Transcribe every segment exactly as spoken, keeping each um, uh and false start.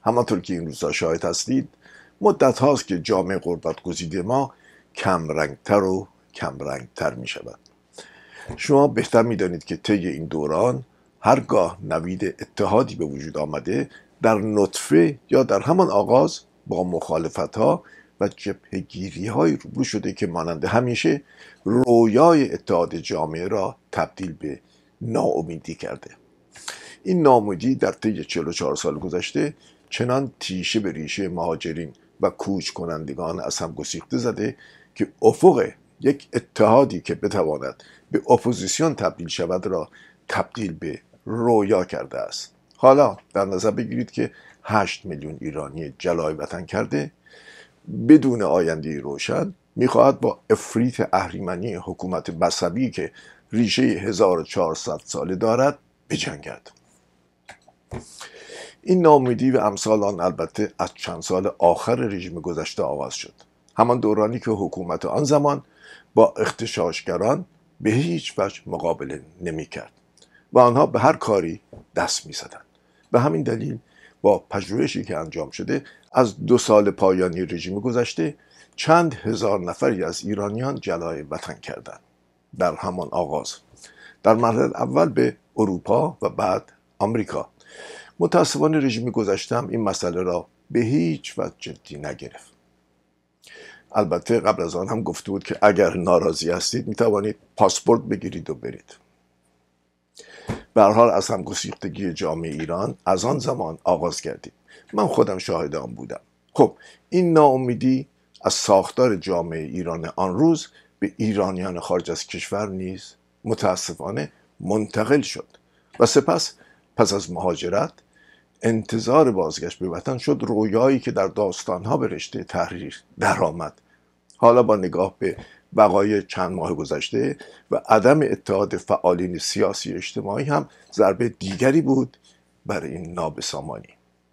همانطور که این روزها شاهد هستید مدت هاست که جامعه غربت گزیده ما کمرنگتر و کمرنگتر می شود. شما بهتر می دانید که طی این دوران هرگاه نوید اتحادی به وجود آمده در نطفه یا در همان آغاز با مخالفت ها و جبهه‌گیری های روبرو شده که مانند همیشه رویای اتحاد جامعه را تبدیل به ناامیدی کرده. این ناامیدی در طی چهل و چهار سال گذشته چنان تیشه به ریشه مهاجرین و کوچ کنندگان از هم گسیخته زده که افق یک اتحادی که بتواند به اپوزیسیون تبدیل شود را تبدیل به رویا کرده است. حالا در نظر بگیرید که هشت میلیون ایرانی جلای وطن کرده بدون آینده روشن میخواهد با افریط اهریمنی حکومت مذهبی که ریشه هزار و چهارصد ساله دارد بجنگد. این ناامیدی و امثال آن البته از چند سال آخر رژیم گذشته آغاز شد، همان دورانی که حکومت آن زمان با اغتشاشگران به هیچ وجه مقابله نمی کرد و آنها به هر کاری دست می زدند. به همین دلیل با پژوهشی که انجام شده از دو سال پایانی رژیم گذشته چند هزار نفری از ایرانیان جلای وطن کردند. در همان آغاز در مرحله اول به اروپا و بعد آمریکا. متاسفانه رژیم گذشته هم این مسئله را به هیچ وجه جدی نگرفت. البته قبل از آن هم گفته بود که اگر ناراضی هستید می توانید پاسپورت بگیرید و برید. به هر حال از هم گسیختگی جامعه ایران از آن زمان آغاز کردید. من خودم شاهد آن بودم. خب این ناامیدی از ساختار جامعه ایران آن روز به ایرانیان خارج از کشور نیز متاسفانه منتقل شد و سپس پس از مهاجرت انتظار بازگشت به وطن شد رویایی که در داستانها به رشته تحریر درآمد. حالا با نگاه به وقایع چند ماه گذشته و عدم اتحاد فعالین سیاسی اجتماعی هم ضربه دیگری بود بر این نابسامانی.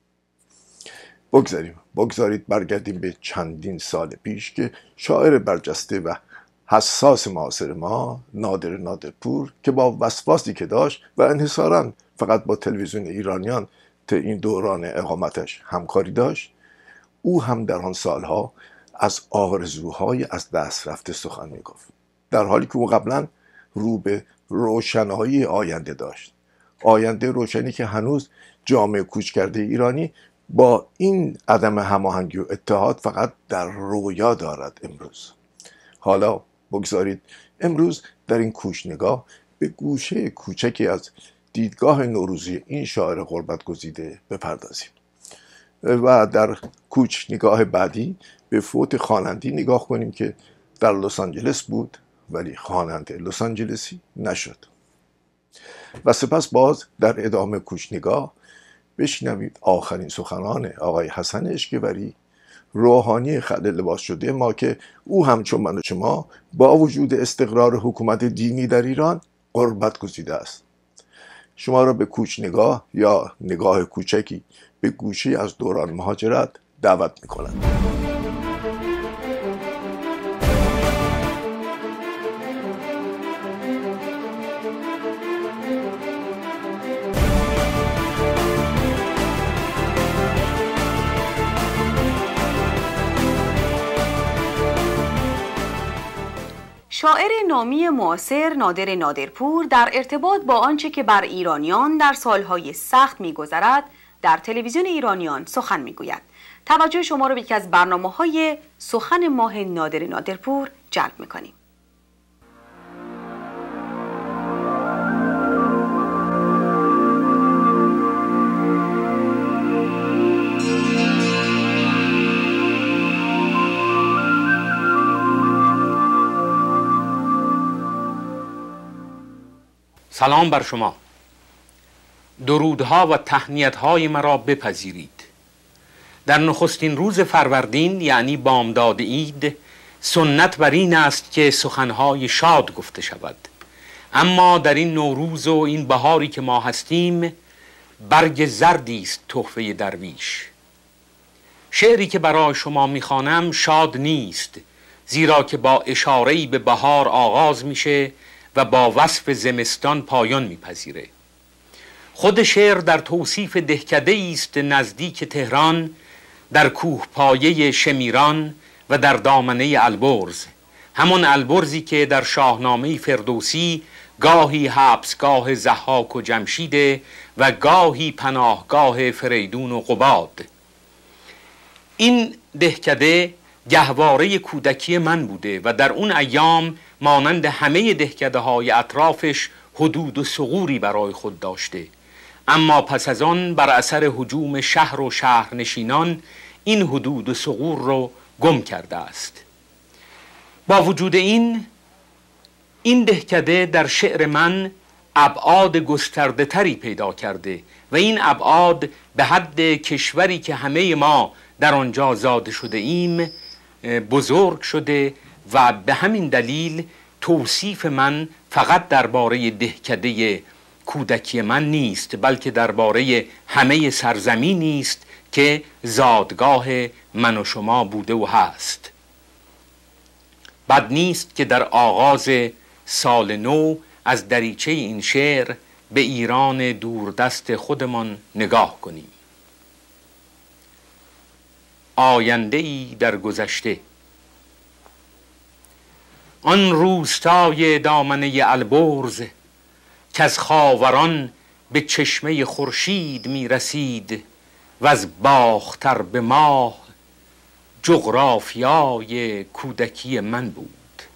بگذاریم بگذارید برگردیم به چندین سال پیش که شاعر برجسته و حساس معاصر ما نادر نادرپور که با وسواسی که داشت و انحصاراً فقط با تلویزیون ایرانیان تا این دوران اقامتش همکاری داشت، او هم در آن سالها از آرزوهای از دست رفته سخن میگفت، در حالی که او قبلا رو به روشنایی آینده داشت. آینده روشنی که هنوز جامعه کوچ کرده ایرانی با این عدم هماهنگی و اتحاد فقط در رویا دارد امروز. حالا بگذارید امروز در این کوچ نگاه به گوشه کوچکی از دیدگاه نوروزی این شاعر غربت گزیده بپردازیم و در کوچ نگاه بعدی به فوت خواننده‌ای نگاه کنیم که در لس آنجلس بود ولی خواننده لس آنجلسی نشد. و سپس باز در ادامه کوچ نگاه بشنوید آخرین سخنان آقای حسن اشکوری، روحانی خلع لباس شده ما که او همچون من و شما با وجود استقرار حکومت دینی در ایران غربت گزیده است. شما را به کوچ نگاه یا نگاه کوچکی به گوشه از دوران مهاجرت دعوت می‌کنم. شاعر نامی معاصر نادر نادرپور در ارتباط با آنچه که بر ایرانیان در سالهای سخت می‌گذرد در تلویزیون ایرانیان سخن می‌گوید. توجه شما را به یکی از برنامه‌های سخن ماه نادر نادرپور جلب می‌کنیم. سلام بر شما. درودها و تهنیت‌های مرا بپذیرید. در نخستین روز فروردین یعنی بامداد عید سنت بر این است که سخنهای شاد گفته شود، اما در این نوروز و این بهاری که ما هستیم برگ زردی است تحفه درویش. شعری که برای شما میخوانم شاد نیست، زیرا که با اشاره‌ای به بهار آغاز میشه و با وصف زمستان پایان میپذیره. خود شعر در توصیف دهکده است نزدیک تهران، در کوهپایه شمیران و در دامنه البرز، همان البرزی که در شاهنامه فردوسی گاهی حبسگاه ضحاک و جمشید و گاهی پناهگاه فریدون و قباد. این دهکده گهواره کودکی من بوده و در اون ایام مانند همه دهکده های اطرافش حدود و ثغوری برای خود داشته، اما پس از آن بر اثر هجوم شهر و شهرنشینان این حدود و ثغور رو گم کرده است. با وجود این این دهکده در شعر من ابعاد گسترده تری پیدا کرده و این ابعاد به حد کشوری که همه ما در آنجا زاده شده ایم بزرگ شده و به همین دلیل توصیف من فقط درباره دهکده کودکی من نیست، بلکه درباره همه سرزمینی است که زادگاه من و شما بوده و هست. بد نیست که در آغاز سال نو از دریچه این شعر به ایران دوردست خودمان نگاه کنیم. آینده ای در گذشته. آن روستای دامنه البرز که از خاوران به چشمه خورشید می رسید و از باختر به ماه جغرافیای کودکی من بود.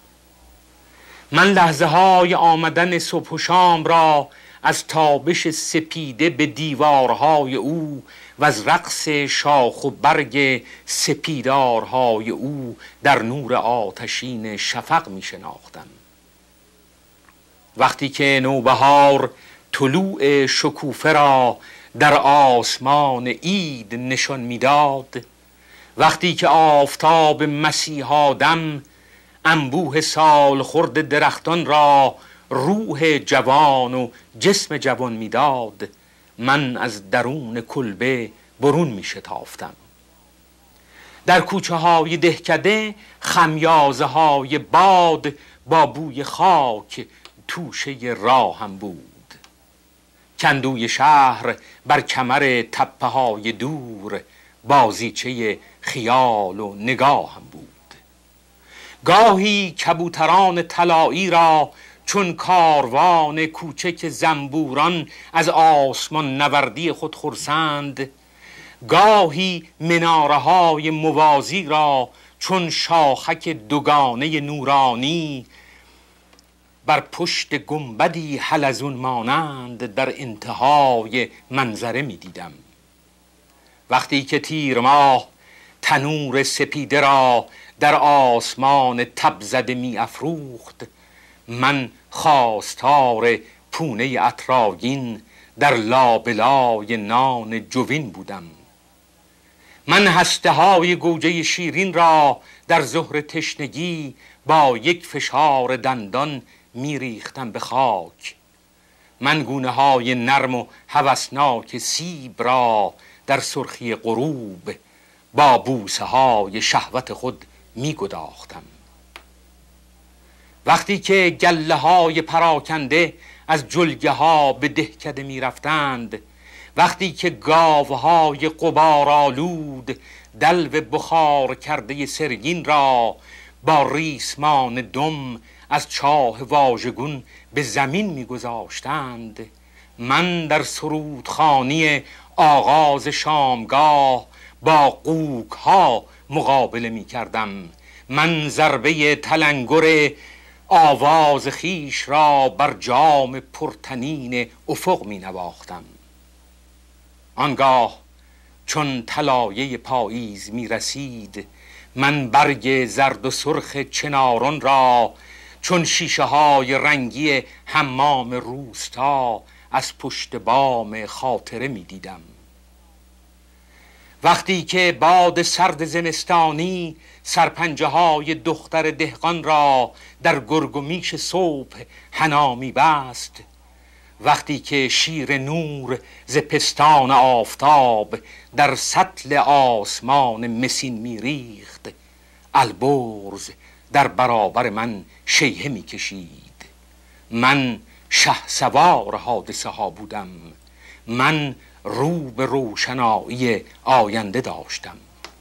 من لحظه های آمدن صبح و شام را از تابش سپیده به دیوارهای او و از رقص شاخ و برگ سپیدارهای او در نور آتشین شفق می شناختم. وقتی که نوبهار طلوع شکوفه را در آسمان عید نشان میداد، وقتی که آفتاب مسیحا دم انبوه سال خورد درختان را روح جوان و جسم جوان میداد، من از درون کلبه برون می شتافتم. در کوچه های دهکده خمیازه های باد با بوی خاک توشه راهم بود. کندوی شهر بر کمر تپه های دور بازیچه خیال و نگاهم بود. گاهی کبوتران طلایی را چون کاروان کوچک زنبوران از آسمان نوردی خود خرسند، گاهی مناره های موازی را چون شاخک دوگانه نورانی بر پشت گنبدی حلزون مانند در انتهای منظره می دیدم. وقتی که تیر ماه تنور سپیده را در آسمان تب زده می افروخت، من خواستار پونه عطرآگین در لابلای نان جوین بودم. من هسته های گوجه شیرین را در ظهر تشنگی با یک فشار دندان می ریختم به خاک. من گونه های نرم و هوسناک سیب را در سرخی غروب با بوسه های شهوت خود می گداختم. وقتی که گله های پراکنده از جلگه ها به دهکده می رفتند، وقتی که گاوهای غبارآلود دلو بخار کرده سرگین را با ریسمان دم از چاه واژگون به زمین می گذاشتند، من در سرودخوانی آغاز شامگاه با قوک ها مقابله می کردم. من ضربه تلنگر آواز خیش را بر جام پرتنین افق می نواختم. آنگاه چون طلایه پاییز می رسید، من برگ زرد و سرخ چناران را چون شیشه های رنگی حمام روستا از پشت بام خاطره می دیدم. وقتی که باد سرد زمستانی سرپنجه های دختر دهقان را در گرگ و میش صبح حنا می بست، وقتی که شیر نور ز پستان آفتاب در سطل آسمان مسین می ریخت، البرز در برابر من شیهه می کشید. من شه سوار حادثه ها بودم من رو به روشنایی آینده داشتم.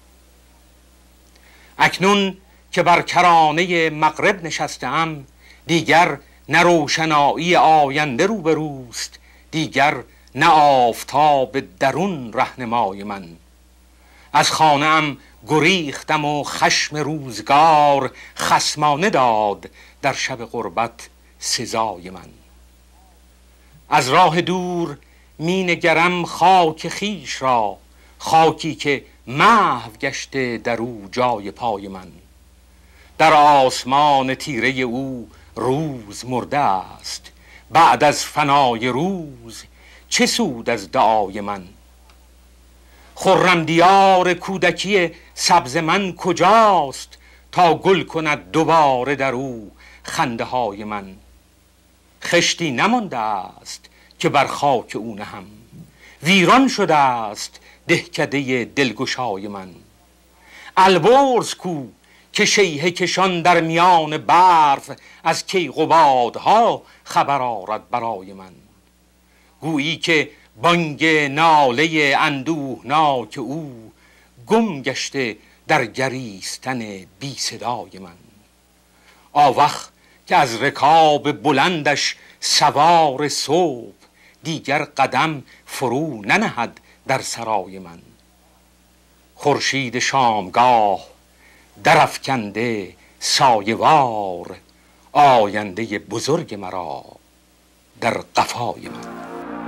اکنون که بر کرانه مغرب نشستم، دیگر نه روشنایی آینده رو به روست، دیگر نه آفتاب درون رهنمای من. از خانه‌ام گریختم و خشم روزگار خصمانه داد در شب غربت سزای من. از راه دور می نگرم خاک خیش را، خاکی که محو گشته در او جای پای من. در آسمان تیره او روز مرده است، بعد از فنای روز چه سود از دعای من. خرم دیار کودکی سبز من کجاست تا گل کند دوباره در او خنده های من. خشتی نمانده است که بر خاک او نهم، ویران شده است دهکده دلگشای من. البرز کو که شیهه کشان در میان برف از کیقبادها خبر آرد برای من. گویی که بانگ ناله اندوهناک او گم گشته در گریستن بی صدای من. آوخ که از رکاب بلندش سوار صبح دیگر قدم فرو ننهد در سرای من. خورشید شامگاه درافکنده سایه‌وار آینده بزرگ مرا در قفای من.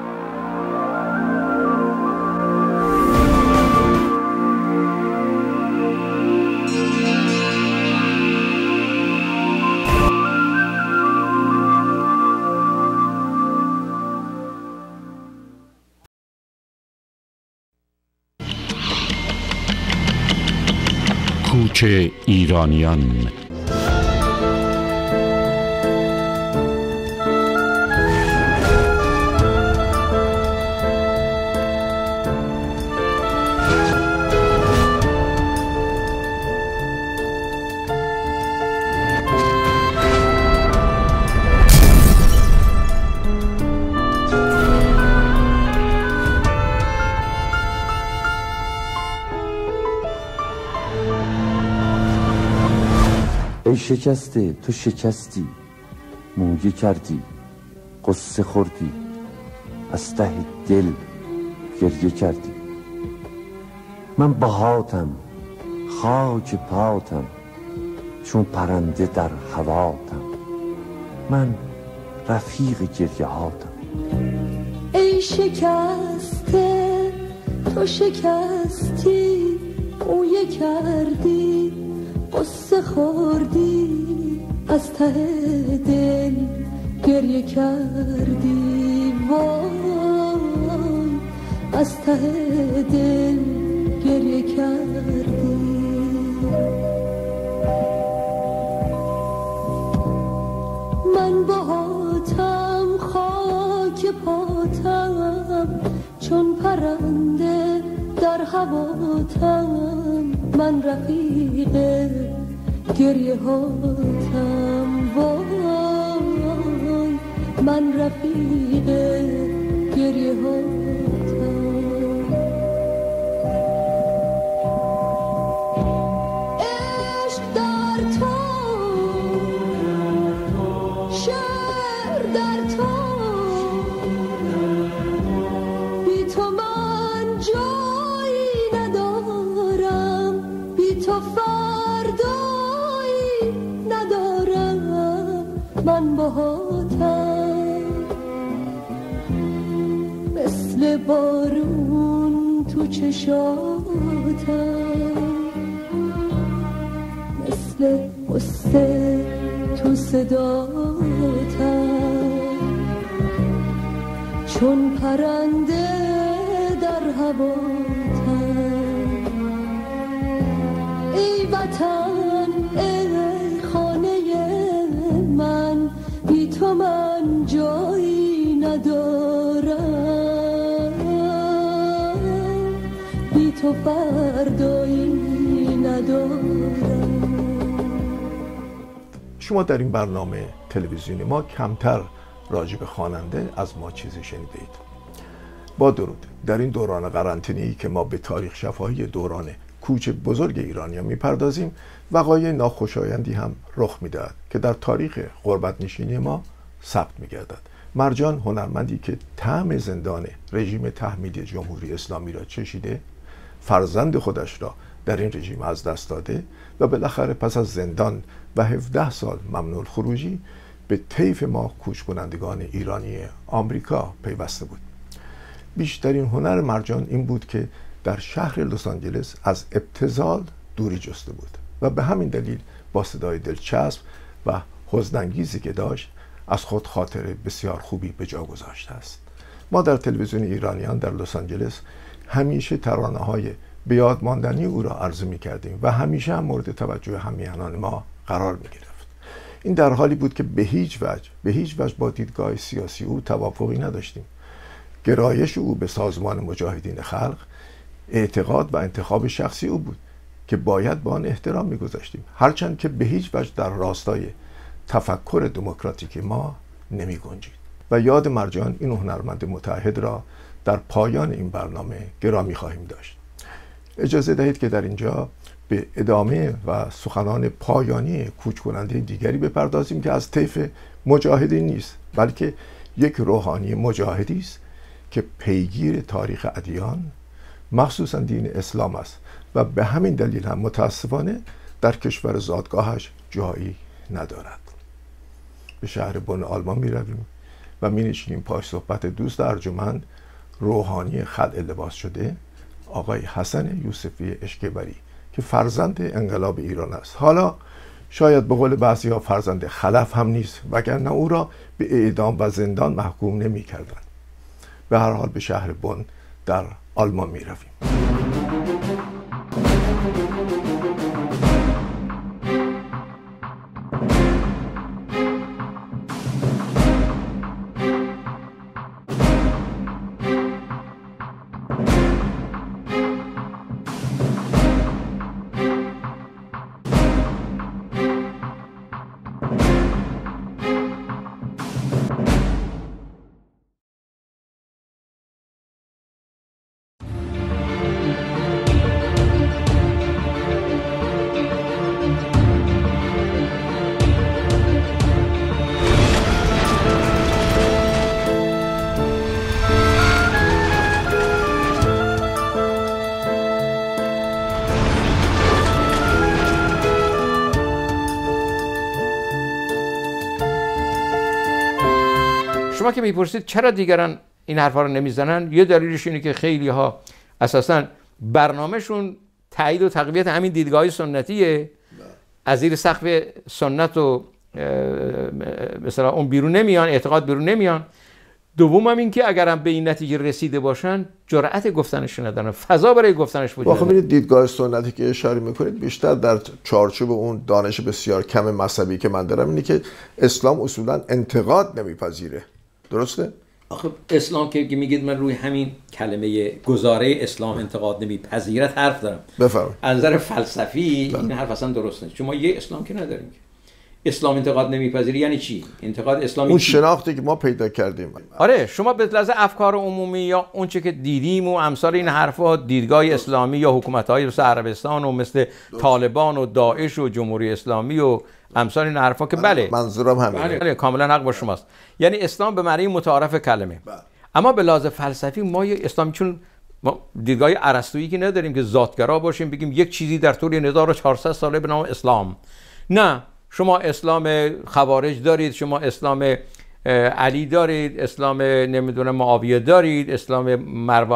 کوچ ایرانیان. ای شکسته تو شکستی، مویه کردی، قصه خوردی، از ته دل گریه کردی. من باهاتم، خاک پاتم، چون پرنده در هواتم، من رفیق گریه هاتم. ای شکسته تو شکستی، مویه کردی، قصه خوردی، از ته دل گریه کردی. وای از ته دل گریه کردی. من باهاتم، خاک پاتم، چون پرنده در هواتم، من رفیق گریه هاتم. وای من رفیق گریه هاتم. عشق در تو، شعر در تو، بی تو من جایی ندارم، بی تو فردایی ندارم. من باهاتم مثل بارون تو چشاتم، مثل قصه تو صداتم، چون پرنده در هواتم. ای وطن ای خانه من، بی تو من جایی ندارم، بی تو فردایی ندارم. شما در این برنامه تلویزیونی ما کمتر راجع به خواننده از ما چیزی شنیدید. با درود، در این دوران قرنطینه‌ای که ما به تاریخ شفاهی دوران کوچ بزرگ ایرانیان میپردازیم، وقایع ناخوشایندی هم رخ میدهد که در تاریخ غربت نشینی ما ثبت میگردد. مرجان، هنرمندی که طعم زندان رژیم تحمیلی جمهوری اسلامی را چشیده، فرزند خودش را در این رژیم از دست داده و بالاخره پس از زندان و هفده سال ممنوع الخروجی به طیف ما کوچ کنندگان ایرانی آمریکا پیوسته بود. بیشترین هنر مرجان این بود که در شهر لس آنجلس از ابتذال دوری جسته بود و به همین دلیل با صدای دلچسب و حزن‌انگیزی که داشت از خود خاطر بسیار خوبی به جا گذاشته است. ما در تلویزیون ایرانیان در لس آنجلس همیشه ترانه‌های به یاد ماندنی او را عرضه می‌کردیم و همیشه هم مورد توجه همیهنان ما قرار می‌گرفت. این در حالی بود که به هیچ وجه به هیچ وجه با دیدگاه سیاسی او توافقی نداشتیم. گرایش او به سازمان مجاهدین خلق اعتقاد و انتخاب شخصی او بود که باید به آن احترام می‌گذاشتیم، هرچند که به هیچ وجه در راستای تفکر دموکراتیک ما نمی گنجید. و یاد مرجان، این هنرمند متعهد، را در پایان این برنامه گرامی خواهیم داشت. اجازه دهید که در اینجا به ادامه و سخنان پایانی کوچ کننده دیگری بپردازیم که از طیف مجاهدین نیست، بلکه یک روحانی مجاهدی است که پیگیر تاریخ ادیان، مخصوصا دین اسلام است و به همین دلیل هم متاسفانه در کشور زادگاهش جایی ندارد. به شهر بن آلمان می رویم و می نشینیم پای صحبت دوست ارجمند روحانی خلع لباس شده آقای حسن یوسفی اشکبری که فرزند انقلاب ایران است. حالا شاید به قول بعضی ها فرزند خلف هم نیست، وگرنه او را به اعدام و زندان محکوم نمی کردن. به هر حال به شهر بن در آلمان می رویم. شما که میپرسید چرا دیگران این حرفا رو نمیزنن، یه دلیلش اینه که خیلی ها اساسا برنامهشون تایید و تقویت همین دیدگاهی سنتیه، از زیر سقف سنت و مثلا اون بیرون نمیان، اعتقاد بیرون نمیان. دوم هم این که اگرم به این نتیجه رسیده باشن جرأت گفتنش ندارن، فضا برای گفتنش وجود نداره. واقعا دیدگاه سنتی که اشاره میکنید بیشتر در چارچوب اون دانش بسیار کم مذهبی که من دارم اینه که اسلام اصولا انتقاد نمیپذیره. درسته؟ آخه اسلام که میگید من روی همین کلمه گزاره اسلام انتقاد نمیپذیرد حرف دارم. بفرمایید. از نظر فلسفی بله. این حرف اصلا درست نیست. شما یه اسلام که نداریم. اسلام انتقاد نمیپذیری یعنی چی؟ انتقاد اسلامی اون چی؟ شناختی که ما پیدا کردیم. آره شما به لحاظ افکار عمومی یا اون چه که دیدیم و امثال این حرفا، دیدگاه اسلامی یا حکومت‌های مثل عربستان و مثل طالبان و داعش و جمهوری اسلامی و امثال این حرفا که بله منظورم همینه. بله, بله کاملا حق با شماست. یعنی اسلام به معنی متعارف کلمه. بله. اما به لحاظ فلسفی ما یه اسلام، چون ما دیدگاه ارسطویی که نداریم که ذاتگرا باشیم بگیم یک چیزی در طول هزار و چهارصد ساله به نام اسلام. نه، شما اسلام خوارج دارید، شما اسلام علی دارید، اسلام نمیدونم معاویه دارید، اسلام مرو...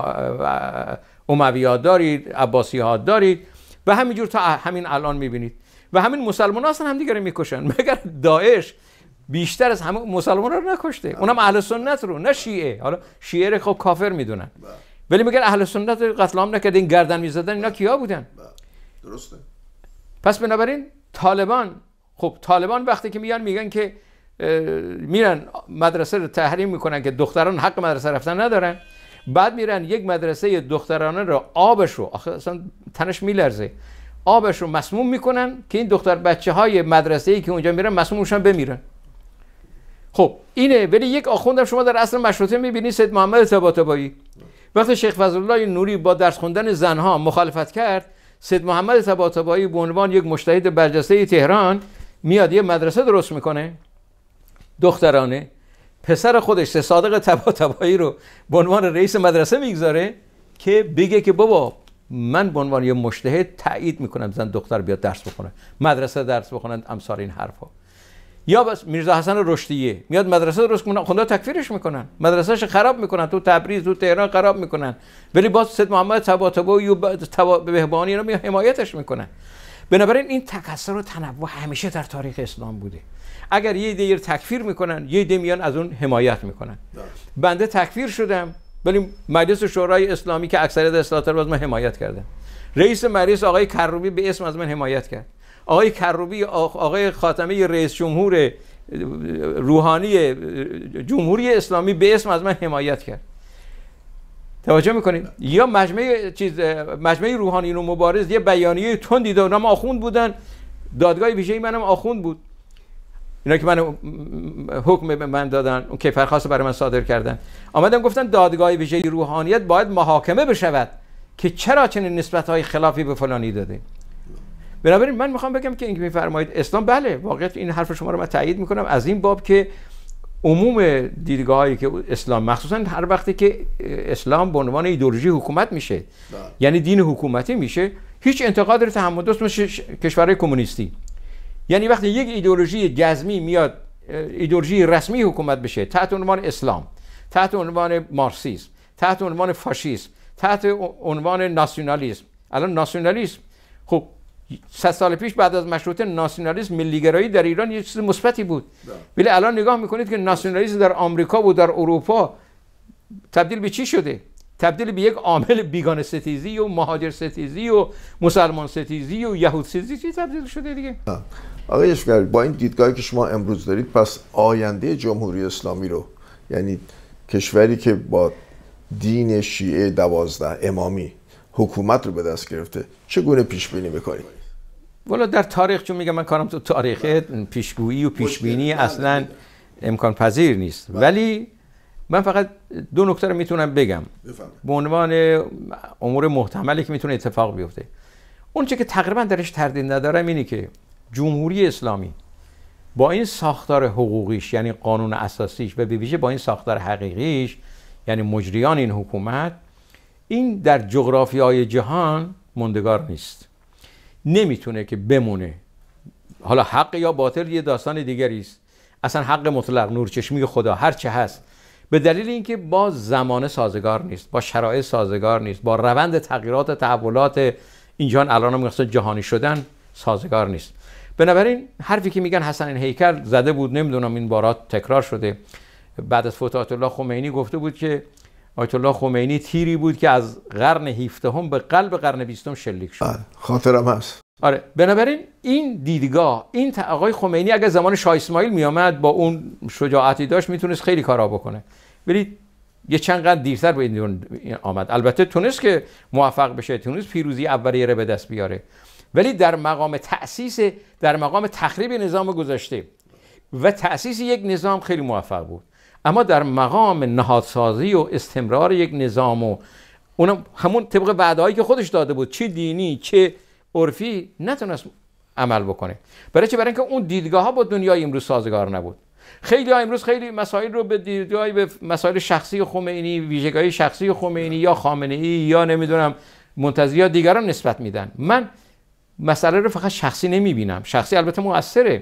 امویه دارید، عباسی ها دارید و همینجور تا همین الان میبینید. و همین مسلمان ها هم دیگه رو میکشن، مگر داعش بیشتر از همه مسلمان رو نکشته، اونم اهل سنت رو، نه شیعه. حالا شیعه رو خب کافر میدونن، ولی مگر اهل سنت قتل عام نکردن، گردن میزدن، اینا کیا بودن؟ درسته. پس بنابراین طالبان، خب طالبان وقتی که میان میگن که میرن مدرسه رو تحریم میکنن که دختران حق مدرسه رفتن ندارن، بعد میرن یک مدرسه دخترانه رو آبش رو آخه اصلا تنش میلرزه، آبش رو مسموم میکنن که این دختر بچه های مدرسه ای که اونجا میرن مسمومشون بمیرن. خب اینه. ولی یک آخوندم شما در عصر مشروطه میبینید، سید محمد طباطبایی وقتی شیخ فضلالله نوری با درس خوندن زنها مخالفت کرد، سید محمد طباطبایی به عنوان یک مجتهد برجسته تهران میاد یه مدرسه درست میکنه دخترانه، پسر خودش سه صادق طباطبایی رو به عنوان رئیس مدرسه میگذاره که بگه که بابا من به عنوان یه مجتهد تایید میکنم زن دختر بیاد درس بخونه، مدرسه درس بخونن، امثال این حرفا. یا بس میرزا حسن رشدیه میاد مدرسه درست کنه، خدا تکفیرش میکنن، مدرسهش خراب میکنن، تو تبریز تو تهران خراب میکنن، ولی باز سید محمد طباطبایی و بهبانی رو حمایتش میکنن. بنابراین این تکثر و تنوع همیشه در تاریخ اسلام بوده. اگر یه عده تکفیر میکنن، یه عده میان از اون حمایت میکنن. بنده تکفیر شدم ولی مجلس شورای اسلامی که اکثریت اصلاحات رو از من حمایت کردن. رئیس مجلس آقای کروبی به اسم از من حمایت کرد. آقای کروبی آقای خاتمی رئیس جمهور روحانی جمهوری اسلامی به اسم از من حمایت کرد. توجه میکنید؟ یا مجمع چیز مجمع روحانیون و مبارز یه بیانیه تندی داد، اونم آخوند بودن، دادگاه ویژه‌ای منم آخوند بود، اینا که من حکم به من دادن، اون کیفرخواست برای من صادر کردن، آمدن گفتن دادگاه ویژه روحانیت باید محاکمه بشود که چرا چنین نسبت‌های خلافی به فلانی داده. بنابراین من میخوام بگم که اینکه میفرمایید اسلام، بله واقعیت این حرف شما رو من تایید میکنم از این باب که عموم دیدگاهایی که اسلام مخصوصا هر وقتی که اسلام به عنوان ایدئولوژی حکومت میشه ده. یعنی دین حکومتی میشه، هیچ انتقاد رو تحمل داشت مثل کشورهای کمونیستی. یعنی وقتی یک ایدئولوژی جزمی میاد ایدئولوژی رسمی حکومت بشه تحت عنوان اسلام، تحت عنوان مارکسیسم، تحت عنوان فاشیسم، تحت عنوان ناسیونالیسم. الان ناسیونالیسم خب صد سال پیش بعد از مشروطه ناسیونالیسم ملیگرایی در ایران یه چیز مثبتی بود، ولی الان نگاه میکنید که ناسیونالیسم در آمریکا و در اروپا تبدیل به چی شده؟ تبدیل به یک عامل بیگانه ستیزی و مهاجر ستیزی و مسلمان ستیزی و یهود ستیزی چی تبدیل شده دیگه. آقای اشکری، با این دیدگاهی که شما امروز دارید، پس آینده جمهوری اسلامی رو، یعنی کشوری که با دین شیعه دوازده امامی حکومت رو به دست گرفته، چگونه پیش بینی می‌کنید؟ والا در تاریخ، چون میگم من کارم تو تاریخ، پیشگویی و پیشبینی اصلا امکان پذیر نیست، ولی من فقط دو نکته رو میتونم بگم به عنوان امور محتملی که میتونه اتفاق بیفته. اون چه که تقریبا درش تردید ندارم اینه که جمهوری اسلامی با این ساختار حقوقیش، یعنی قانون اساسیش، و به ویژه با این ساختار حقیقیش، یعنی مجریان این حکومت، این در جغرافیای جهان موندگار نیست، نمیتونه که بمونه. حالا حق یا باطل یه داستان دیگری است، اصلا حق مطلق، نورچشمی خدا، هر چه هست، به دلیل اینکه با زمانه سازگار نیست، با شرایط سازگار نیست، با روند تغییرات تحولات این جهان الان هم مثلا جهانی شدن سازگار نیست. بنابراین حرفی که میگن حسن هیکل زده بود، نمیدونم این بارات تکرار شده، بعد از فوت آیت الله خمینی گفته بود که آیت الله خمینی تیری بود که از قرن هفدهم به قلب قرن بیستم شلیک شد. خاطرم هست. آره، بنابراین این دیدگاه، این آقای خمینی اگه زمان شاه اسماعیل میامد با اون شجاعتی داشت میتونست خیلی کارا بکنه، ولی یه چند قدر دیرتر به این آمد. البته تونست که موفق بشه، تونست پیروزی اولیه رو به دست بیاره، ولی در مقام تأسیس، در مقام تخریب نظام گذشته و تأسیس یک نظام خیلی موفق بود، اما در مقام نهادسازی و استمرار یک نظام و اونم همون طبق وعده‌هایی که خودش داده بود، چه دینی چه عرفی، نتونست عمل بکنه. برای چه؟ برای اینکه اون دیدگاه ها با دنیای امروز سازگار نبود. خیلی ها امروز خیلی مسائل رو به دیدگاه به مسائل شخصی خمینی، ویژگی شخصی خمینی یا خامنه‌ای یا نمیدونم منتزه یا دیگران نسبت میدن. من مسئله رو فقط شخصی نمیبینم، شخصی البته مؤثره.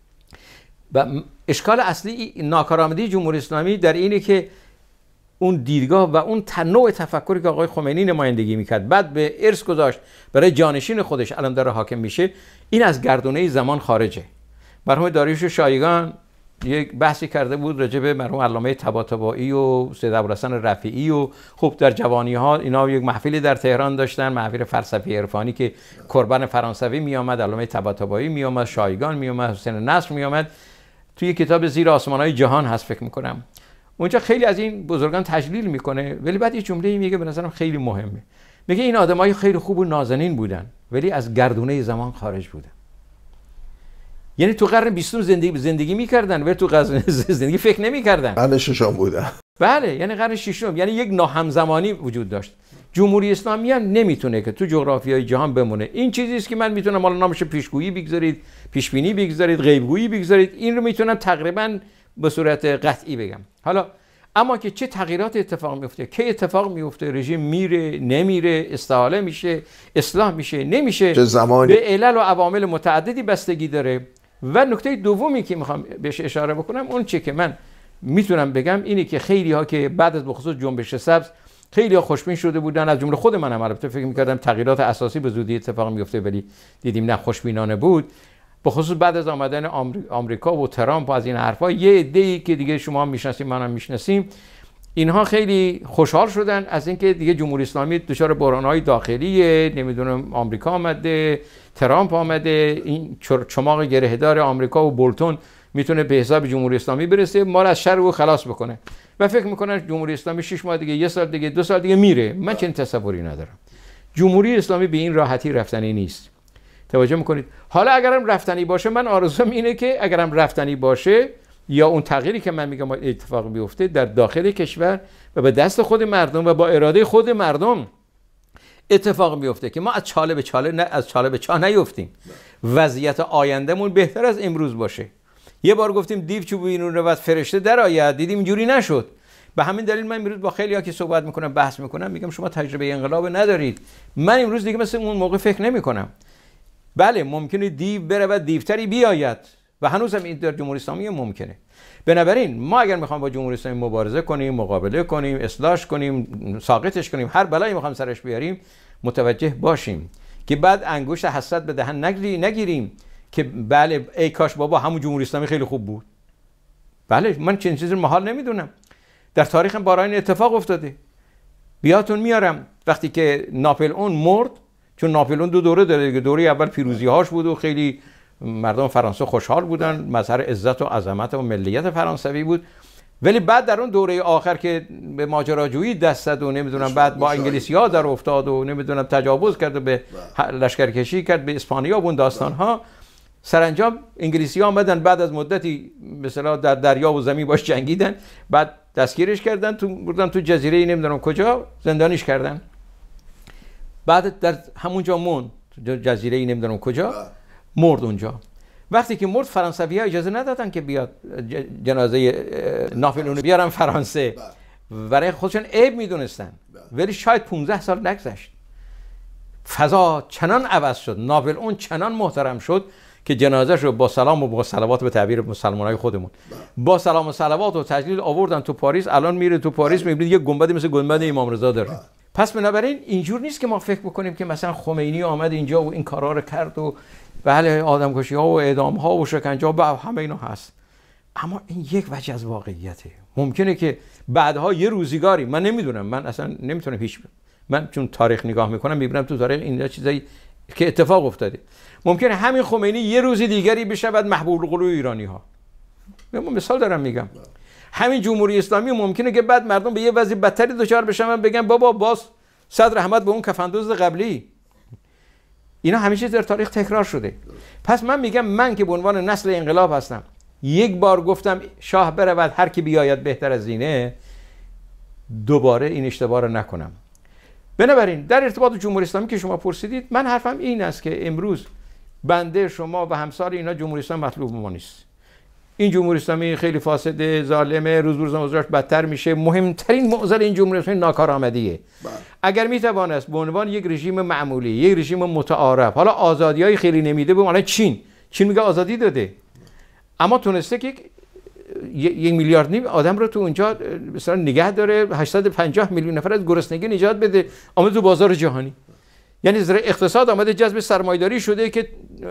و اشکال اصلی ناکارآمدی جمهوری اسلامی در اینه که اون دیدگاه و اون تنوع تفکری که آقای خمینی نمایندگی میکرد، بعد به ارث گذاشت برای جانشین خودش، الان داره حاکم میشه، این از گردونه زمان خارجه. مرحوم داریوش شایگان یک بحثی کرده بود راجع به مرحوم علامه طباطبایی و سید ابوالحسن رفیعی و خب در جوانی ها اینا یک محفلی در تهران داشتن، محفل فلسفی عرفانی که قربان فرانسوی می آمد، علامه طباطبایی می آمد، شایگان می آمد، حسین نصر می آمد. توی کتاب زیر آسمان‌های جهان هست فکر می‌کنم، اونجا خیلی از این بزرگان تجلیل میکنه، ولی بعد یه جمله‌ای میگه به نظرم خیلی مهمه. میگه این آدمای خیلی خوب و نازنین بودن ولی از گردونه زمان خارج بودن. یعنی تو قرن بیستم زندگی زندگی میکردن ولی تو قرن زندگی فکر نمیکردن. قرن ششم بودن. بله، یعنی قرن ششم، یعنی یک ناهمزمانی وجود داشت. جمهوری اسلامی هم نمیتونه که تو جغرافیای جهان بمونه. این چیزی است که من میتونم حالا نامش پیشگویی بگذارید، پیشبینی بگذارید، غیبگویی بگذارید، این رو میتونم تقریبا به صورت قطعی بگم. حالا اما که چه تغییرات اتفاق میفته، کی اتفاق میفته، رژیم میره نمیره، استحاله میشه، اصلاح میشه نمیشه، چه زمانی، به علل و عوامل متعددی بستگی داره. و نکته دومی که میخوام بهش اشاره بکنم اون چیه که من میتونم بگم اینه که خیلی ها که بعد از بخصوص جنبش سبز خیلی ها خوشبین شده بودن، از جمله خود منم البته فکر میکردم تغییرات اساسی به زودی اتفاق میفته، ولی دیدیم نه، خوشبینانه بود. به خصوص بعد از آمدن آمریکا و ترامپ و از این حرفا، یه عده‌ای که دیگه شما هم میشناسیم منم میشناسیم، اینها خیلی خوشحال شدن از اینکه دیگه جمهوری اسلامی دچار بحران‌های داخلیه، نمیدونم آمریکا آمده، ترامپ آمده، این چماق گرهدار آمریکا و بولتون میتونه به حساب جمهوری اسلامی برسه، ما رو از شر او خلاص بکنه و فکر میکنن جمهوری اسلامی شش ماه دیگه، یک سال دیگه، دو سال دیگه میره. من چنین تصوری ندارم. جمهوری اسلامی به این راحتی رفتنی نیست. توجه میکنید؟ حالا اگرم رفتنی باشه، من آرزوم اینه که اگرم رفتنی باشه، یا اون تغییری که من میگم اتفاق بیفته در داخل کشور و به دست خود مردم و با اراده خود مردم اتفاق بیفته، که ما از چاله به چاله نه از چاله به چاه نیفتیم. وضعیت آیندهمون بهتر از امروز باشه. یه بار گفتیم دیو چوب بیرون رو بعد فرشته در آید، دیدیم اینجوری نشد. به همین دلیل من امروز با خیلی‌ها که صحبت میکنم، بحث میکنم، میگم شما تجربه انقلاب ندارید. من امروز دیگه مثل اون موقع فکر نمیکنم. بله ممکنه دیو بره و دیوتری بیاید و هنوز هم این در جمهوری اسلامی ممکنه. بنابراین ما اگر میخوام با جمهوری اسلامی مبارزه کنیم، مقابله کنیم، اصلاحش کنیم، ساقطش کنیم، هر بلایی میخوام سرش بیاریم، متوجه باشیم که بعد انگشت حسرت به دهن نگیریم که بله ای کاش بابا همون جمهوری اسلامی خیلی خوب بود. بله من چنین چیزی محال نمیدونم. در تاریخ بارها این اتفاق افتاده. بیاتون میارم وقتی که ناپلئون مرد، چون ناپلئون دو دوره داره دیگه، دوره اول پیروزی هاش بود و خیلی مردم فرانسه خوشحال بودن، مظهر عزت و عظمت و ملیت فرانسوی بود، ولی بعد در اون دوره آخر که به ماجراجویی دست زد و نمیدونم بعد با انگلیسی ها در افتاد و نمیدونم تجاوز کرد و به لشکرکشی کرد به اسپانیا و اون داستان ها، سرانجام انگلیسی ها آمدن بعد از مدتی مثلا در دریا و زمین باش جنگیدن، بعد دستگیرش کردن، تو بردن تو جزیره نمیدونم کجا زندانیش کردن، بعد در همونجا موند، جزیره نمیدونم کجا مرد اونجا. وقتی که مرد فرانسوی ها اجازه ندادن که بیاد جنازه ناپلئون بیارن فرانسه، برای خودشون عیب میدونستن، ولی شاید پانزده سال نگذشت فضا چنان عوض شد، ناپلئون چنان محترم شد که جنازه‌ش رو با سلام و با صلوات به تعبیر مسلمانای خودمون با سلام و صلوات و تجلیل آوردن تو پاریس. الان میره تو پاریس میبینید یک گنبدی مثل گنبد امام رضا داره. پس بنابراین اینجور نیست که ما فکر بکنیم که مثلا خمینی آمد اینجا و این کارا رو کرد و بله آدمکشی ها و اعدام ها و شکنجه ها همه اینا هست، اما این یک وجه از واقعیته. ممکنه که بعدها یه روزگاری، من نمیدونم، من اصلا نمیتونم هیچ، من چون تاریخ نگاه میکنم میبینم تو تاریخ این چیزایی که اتفاق افتاده، ممکنه همین خمینی یه روز دیگری بشود محبوب القلوب ایرانی ها. من مثال دارم میگم. همین جمهوری اسلامی ممکنه که بعد مردم به یه وضع بدتری دچار بشن و بگن بابا باز صد رحمت به اون کفندوز قبلی. اینا همیشه در تاریخ تکرار شده. پس من میگم من که به عنوان نسل انقلاب هستم، یک بار گفتم شاه برود هر کی بیاید بهتر از اینه، دوباره این اشتباه رو نکنم. بنابراین در ارتباط با جمهوری اسلامی که شما پرسیدید، من حرفم این است که امروز بنده، شما و همسال اینا جمهوری اسلامی مطلوب ما نیست. این جمهوری اسلامی خیلی فاسد، ظالمه، روز به روز اوضاعش بدتر میشه. مهمترین معضل این جمهوری اسلامی ناکارآمدیه. اگر میتوانست به عنوان یک رژیم معمولی، یک رژیم متعارف، حالا آزادیای خیلی نمیده، به معنی چین، چین میگه آزادی داده، اما تونسته که یک میلیارد نیم آدم رو تو اونجا مثلا نگه داره، هشتصد و پنجاه میلیون نفر از گرسنگی نجات بده، آمده تو بازار جهانی. یعنی زیر اقتصاد آمده جذب سرمایه‌داری شده که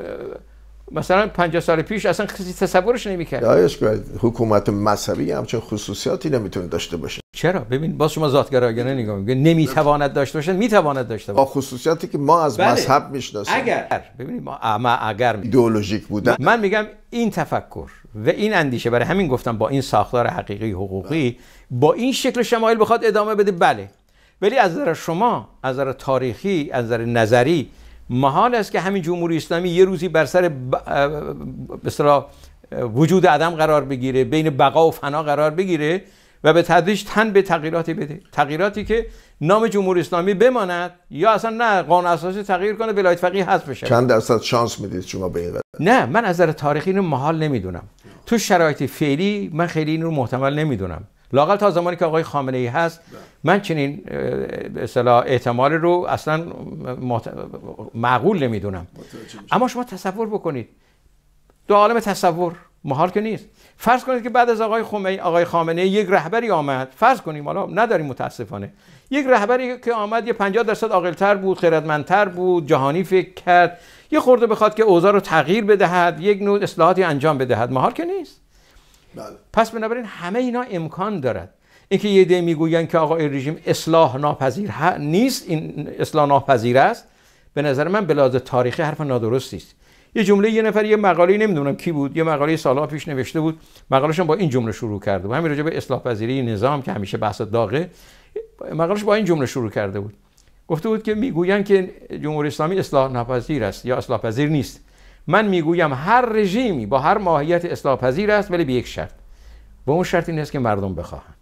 مثلا پنجاه سال پیش اصلا کسی تصورش نمی‌کرد. آیش حکومت مذهبی همچین خصوصیاتی نمیتونه داشته باشه. چرا؟ ببین باز شما ذاتگرایانه نگاه می‌کنید، نمیتواند داشته باشه، میتواند داشته باشه. با خصوصیاتی که ما از بله. مذهب میشناسیم. اگر ببینید ما اما اگر ایدئولوژیک بودن، من میگم این تفکر و این اندیشه، برای همین گفتم با این ساختار حقیقی حقوقی بله. با این شکل شمایل بخواد ادامه بده، بله. ولی از نظر شما، از نظر تاریخی، از نظر نظری، محال است که همین جمهوری اسلامی یه روزی بر سر ب... به اصطلاح وجود عدم قرار بگیره، بین بقا و فنا قرار بگیره و به تدریج تن به تغییراتی بده، تغییراتی که نام جمهوری اسلامی بماند یا اصلا نه قانون اساسی تغییر کنه، ولایت فقیه حذف بشه. چند درصد شانس میدید شما به این؟ نه، من از نظر تاریخی اینو محال نمیدونم. تو شرایط فعلی من خیلی این رو محتمل نمیدونم. لااقل تا زمانی که آقای خامنه ای هست من چنین به اصطلاح احتمال رو اصلا معقول نمیدونم. اما شما تصور بکنید، دو عالم تصور محال که نیست. فرض کنید که بعد از آقای خمینی آقای خامنه یک رهبری آمد، فرض کنیم، حالا نداریم متاسفانه، یک رهبری که آمد یه پنجاه درصد عاقل‌تر بود، خردمندتر بود، جهانی فکر کرد، یه خورده بخواد که اوضاع رو تغییر بدهد، یک نوع اصلاحاتی انجام بدهد، محال که نیست. بله. پس بنابراین همه اینا امکان دارد. اینکه یه عده میگوین که آقا این رژیم اصلاح ناپذیر نیست، این اصلاح ناپذیر است، به نظر من به لحاظ تاریخی حرف نادرستی است. یه جمله یه نفر یه مقاله نمیدونم کی بود، یه مقاله سالها پیش نوشته بود، مقاله‌اش با این جمله شروع کرده بود، همین راجع به اصلاح پذیری نظام که همیشه بحث داغه، مقاله‌اش با این جمله شروع کرده بود. گفته بود که میگوین که جمهوری اسلامی اصلاح ناپذیر است یا اصلاح پذیر نیست. من میگویم هر رژیمی با هر ماهیت اصلاح پذیر است، ولی به یک شرط. و اون شرط این است که مردم بخواهند.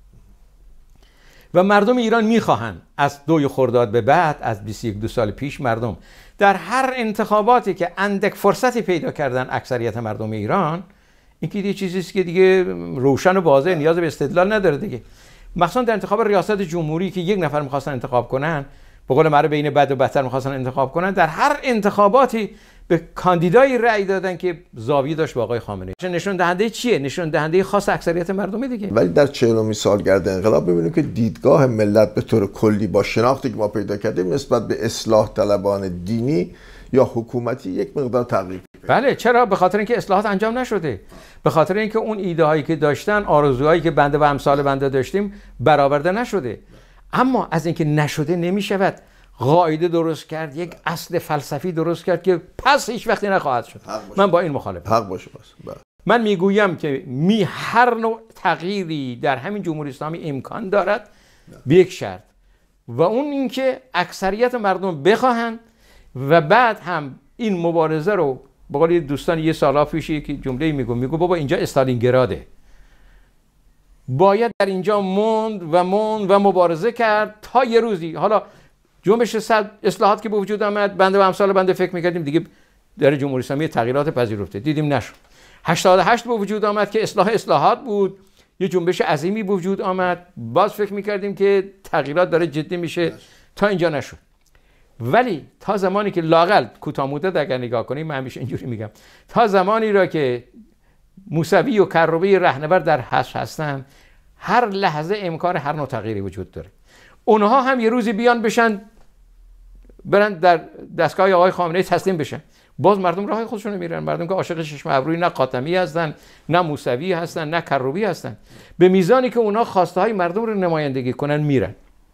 و مردم ایران میخواهند. از دوی خرداد به بعد، از بیست و یک دو سال پیش، مردم در هر انتخاباتی که اندک فرصتی پیدا کردن اکثریت مردم ایران، این که یه چیزی است که دیگه روشن و واضح، نیاز به استدلال نداره دیگه. مثلا در انتخاب ریاست جمهوری که یک نفر می‌خواستن انتخاب کنن، به قول معروف بین بد و بدتر می‌خواستن انتخاب کنن، در هر انتخاباتی به کاندیدایی رأی دادن که زاویه داشت با آقای خامنه‌ای. نشون دهنده چیه؟ نشون دهنده خاص اکثریت مردم دیگه. ولی در چهلمین سالگرد انقلاب ببینیم که دیدگاه ملت به طور کلی با شناختی که ما پیدا کردیم نسبت به اصلاح طلبان دینی یا حکومتی یک مقدار تغییر. بله، چرا؟ به خاطر اینکه اصلاحات انجام نشده، به خاطر اینکه اون ایده هایی که داشتن، آرزوهایی که بنده و امثال بنده داشتیم برآورده نشده. اما از اینکه نشده نمیشود قاعده درست کرد، یک اصل فلسفی درست کرد که پس هیچ وقتی نخواهد شد. من با این مخالفم. حق باشه بس. من میگویم که می هر نوع تغییری در همین جمهوری اسلامی امکان دارد به یک شرط، و اون اینکه اکثریت مردم بخواهند و بعد هم این مبارزه رو، به قول دوستان یه سالا پیش یک جمله میگو میگو بابا اینجا استالینگراده، باید در اینجا موند و موند و مبارزه کرد تا یه روزی، حالا جنبش صد اصلاحات که به وجود آمد، بنده و امثال بنده فکر میکردیم دیگه در جمهوری اسلامی تغییرات پذیرفته، دیدیم نشد. هشتاد و هشت به وجود آمد که اصلاح اصلاحات بود، یه جنبش عظیمی به وجود آمد، باز فکر میکردیم که تغییرات داره جدی میشه، تا اینجا نشد. ولی تا زمانی که لااقل کوتاه مدت اگر نگاه کنیم، من همیشه اینجوری میگم، تا زمانی را که موسوی و کروبی رهنورد در حشر هستن، هر لحظه امکان هر نوع تغییری وجود داره. اونها هم یه روزی بیان بشن، برن در دستگاه آقای خامنه‌ای تسلیم بشن، باز مردم راه خودشون رو میرن. مردم که عاشق چشم ابروی نه خاتمی هستن، نه موسوی هستن، نه کروبی هستن، به میزانی که اونها خواسته های مردم رو نمایندگی کنن میرن.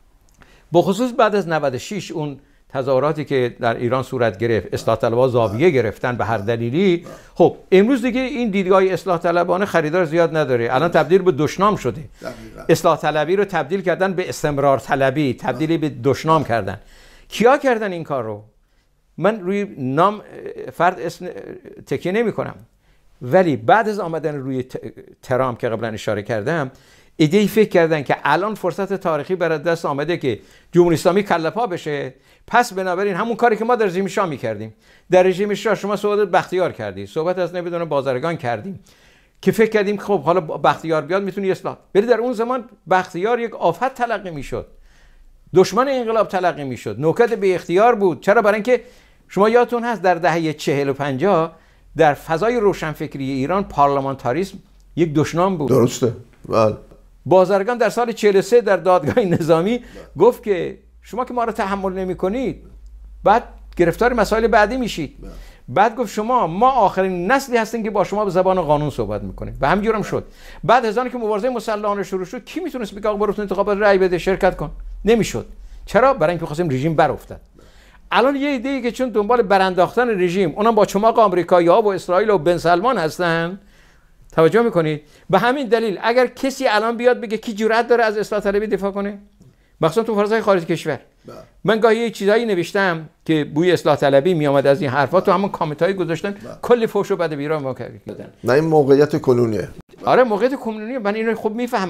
بخصوص بعد از نود و شش اون تظاهراتی که در ایران صورت گرفت، اصلاح طلبها زاویه گرفتن به هر دلیلی، خب امروز دیگه این دیدگاه اصلاح طلبانه خریدار زیاد نداره، الان تبدیل به دشنام شده. اصلاح طلبی رو تبدیل کردن به استمرار طلبی، تبدیل به دشنام کردن. کیا کردن این کار رو؟ من روی نام فرد اسم تکیه نمی کنم، ولی بعد از آمدن روی ترامپ که قبلا اشاره کردم، ایده‌ای فکر کردن که الان فرصت تاریخی برای دست آمده که جمهوری اسلامی کله‌پا بشه، پس بنابراین همون کاری که ما در رژیم شاه می‌کردیم. در رژیم شاه شما صحبت بختیار کردی، صحبت از نمیدونم بازرگان کردیم که فکر کردیم خب حالا بختیار بیاد میتونی اصلاح، ولی در اون زمان بختیار یک آفت تلقی میشد، دشمن انقلاب تلقی میشد، نوکت به اختیار بود. چرا؟ برای اینکه شما یادتون هست در دهه چهل و پنجاه در فضای روشنفکری ایران پارلمانتاریسم یک دشنام بود. درسته. بله. بازرگان در سال چهل و سه در دادگاه نظامی گفت که شما که ما رو تحمل نمی کنید، بعد گرفتار مسائل بعدی میشید. بعد گفت شما ما آخرین نسلی هستیم که با شما به زبان قانون صحبت میکنیم، و همینجور هم شد. بعد از آنکه که مبارزه مسلحانه شروع شد، کی میتونست بگه آقا برو تو انتخابات رأی بده، شرکت کن؟ نمیشد. چرا؟ برای اینکه خواستیم رژیم بر افتاد. الان یه ایده که چون دنبال برانداختن رژیم، اونم با چماق آمریکایی‌ها و اسرائیل و بن سلمان هستن، توجه میکنید؟ به همین دلیل اگر کسی الان بیاد بگه کی جرأت داره از اصلاح طلبی دفاع کنه، مخصوصا تو فضای خارج کشور، من گاهی یه چیزایی نوشتم که بوی اصلاح طلبی میامد از این حرفا، تو همون کامنتایی گذاشتن کلی فحش و بد بیرا ما کردن. نه این موقعیت کنونیه. آره موقعیت کنونیه، من اینو خوب میفهمم،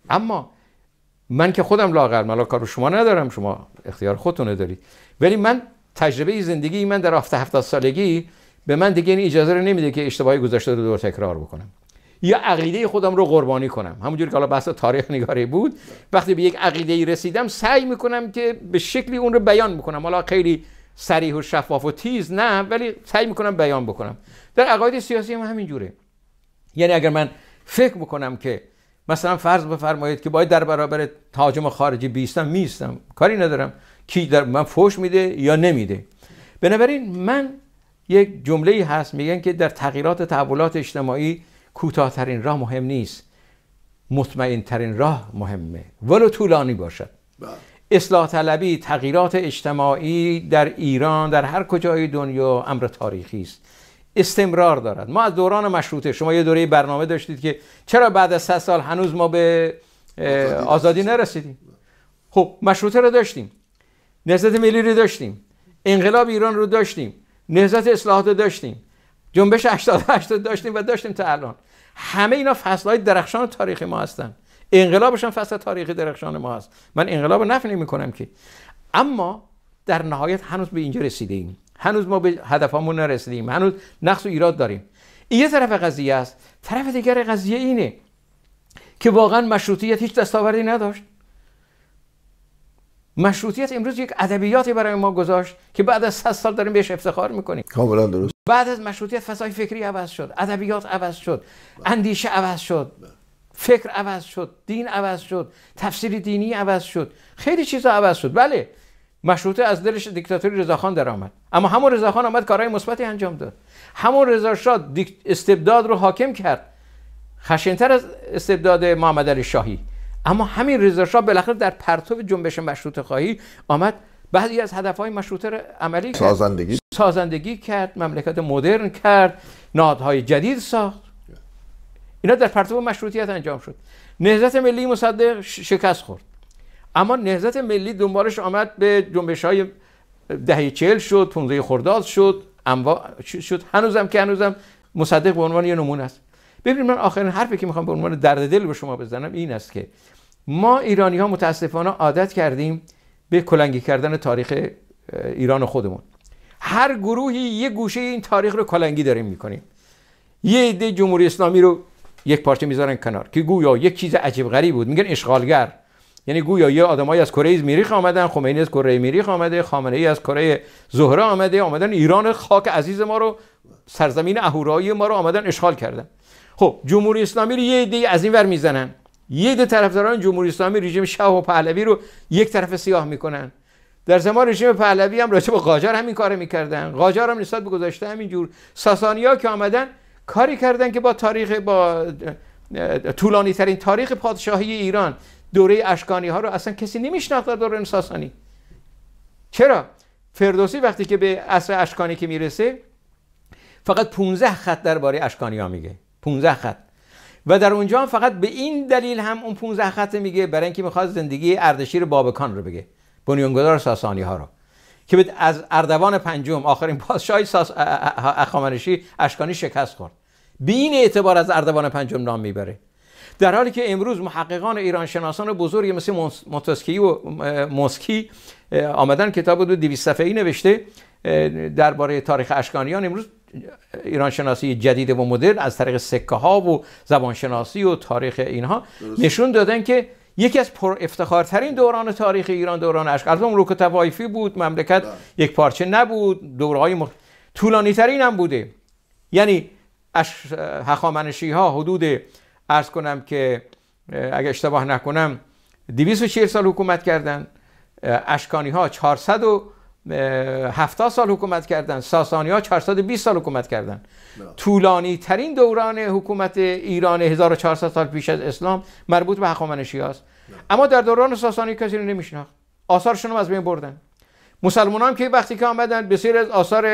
اما من که خودم لااقل مالا کارو شما ندارم، شما اختیار خودتونه دارید، ولی من تجربه زندگی من در هفته هفتاد سالگی به من دیگه این اجازه رو نمیده که اشتباهی گذشته رو دور تکرار بکنم یا عقیده خودم رو قربانی کنم. همونجوری که حالا بحث تاریخ نگاری بود، وقتی به یک عقیده‌ای رسیدم سعی میکنم که به شکلی اون رو بیان بکنم، حالا خیلی صریح و شفاف و تیز نه، ولی سعی میکنم بیان بکنم. در عقاید سیاسی هم همین جوره. یعنی اگر من فکر بکنم که مثلا فرض بفرمایید که باید در برابر تهاجم خارجی بیستم، میستم، کاری ندارم کی در من فوش میده یا نمیده. بنابراین من یک جمله‌ای هست میگن که در تغییرات تحولات اجتماعی کوتاه‌ترین راه مهم نیست، مطمئن‌ترین راه مهمه ولو طولانی باشد. اصلاح طلبی، تغییرات اجتماعی در ایران در هر کجای دنیا امر تاریخی است، استمرار دارد. ما از دوران مشروطه، شما یه دوره برنامه داشتید که چرا بعد از صد سال هنوز ما به آزادی نرسیدیم. خب مشروطه رو داشتیم، نهضت ملی رو داشتیم، انقلاب ایران رو داشتیم، نهضت اصلاحات رو داشتیم، جنبش هشتاد و هشت داشتیم و داشتیم تا الان. همه اینا فصل‌های درخشان تاریخی ما هستن. انقلابش هم فصل تاریخی درخشان ما هست. من انقلاب رو نفی نمی‌کنم که، اما در نهایت هنوز به اینجا رسیدیم، هنوز ما به هدفمون نرسیدیم، هنوز نقص و ایراد داریم. این یه طرف قضیه است. طرف دیگر قضیه اینه که واقعا مشروطیت هیچ دستاوردی نداشت. مشروطیت امروز یک ادبیاتی برای ما گذاشت که بعد از صد سال داریم بهش افتخار میکنیم. کاملا درست. بعد از مشروطیت فضای فکری عوض شد، ادبیات عوض شد، اندیشه عوض شد، فکر عوض شد، دین عوض شد، تفسیر دینی عوض شد، خیلی چیزا عوض شد. بله مشروطه از دلش دیکتاتوری رضاخان در آمد، اما همون رضاخان آمد کارهای مثبتی انجام داد. همون رضا شاه استبداد رو حاکم کرد، خشن‌تر از استبداد محمد علی شاهی. اما همین رضا شاه بالاخره در پرتو جنبش مشروطه خواهی آمد بعضی از هدفهای مشروطه رو عملی کرد، سازندگی سازندگی کرد، مملکت مدرن کرد، نهادهای جدید ساخت. اینا در پرتو مشروطیت انجام شد. نهضت ملی مصدق شکست خورد، اما نهضت ملی دنبالش آمد به جنبش‌های دهه چهل شد، پانزده خرداد شد، انواع شد، هنوزم که هنوزم مصدق به عنوان یه نمونه است. ببینید من آخرین حرفی که میخوام به عنوان درد دل به شما بزنم این است که ما ایرانی ها متاسفانه عادت کردیم به کلنگی کردن تاریخ ایران خودمون. هر گروهی یه گوشه این تاریخ رو کلنگی داریم میکنیم. یه عده جمهوری اسلامی رو یک پارچه میذارن کنار که گویا یک چیز عجیب غریب بود، میگن اشغالگر. یعنی گویا یه آدمایی از کره مریخ آمدن، خمینی از کره مریخ آمده، خامنه ای از کره زهره آمده، آمدن ایران خاک عزیز ما رو، سرزمین اهورایی ما رو آمدن اشغال کردن. خب جمهوری اسلامی رو یه عده از این ور میزنن، یه عده طرفداران جمهوری اسلامی رژیم شاه و پهلوی رو یک طرف سیاه میکنن. در زمان رژیم پهلوی هم راجع به قاجار همین کارو میکردن. قاجار هم نسبت به گذشته همین جور. ساسانی‌ها که آمدن کاری کردن که با تاریخ با طولانی ترین تاریخ پادشاهی ایران، دوره اشکانی ها رو اصلا کسی نمیشناخت در دوره ساسانی. چرا؟ فردوسی وقتی که به عصر اشکانی که میرسه فقط پانزده خط درباره اشکانی ها میگه، پانزده خط، و در اونجا هم فقط به این دلیل هم اون پانزده خط میگه برای اینکه میخواد زندگی اردشیر بابکان رو بگه، بنیانگذار ساسانی ها رو، که از اردوان پنجم آخرین پادشاه ساس... هخامنشی اشکانی شکست خورد. به این اعتبار از اردوان پنجم نام میبره. در حالی که امروز محققان ایران شناسان بزرگی مثل مونتسکی و موسکی آمدن کتاب دو دویست صفحه‌ای نوشته درباره تاریخ اشکانیان. امروز ایران شناسی جدید و مدرن از طریق سکه ها و زبان شناسی و تاریخ اینها نشون دادن که یکی از پر افتخارترین دوران تاریخ ایران دوران اشکانی. البته ملوک طوایفی بود، مملکت یک پارچه نبود، دورهای مخ... طولانی ترین هم بوده. یعنی اش... هخامنشی ها حدود عرض کنم که اگه اشتباه نکنم دویست و چهل سال حکومت کردن، اشکانی ها چهارصد و هفتاد سال حکومت کردن، ساسانی ها چهارصد و بیست سال حکومت کردن. طولانی ترین دوران حکومت ایران هزار و چهارصد سال پیش از اسلام مربوط به هخامنشی هاست. اما در دوران ساسانی کسی رو نمیشناخت، آثارشون رو از بین بردن. مسلمان هم که وقتی که آمدن بسیار از آثار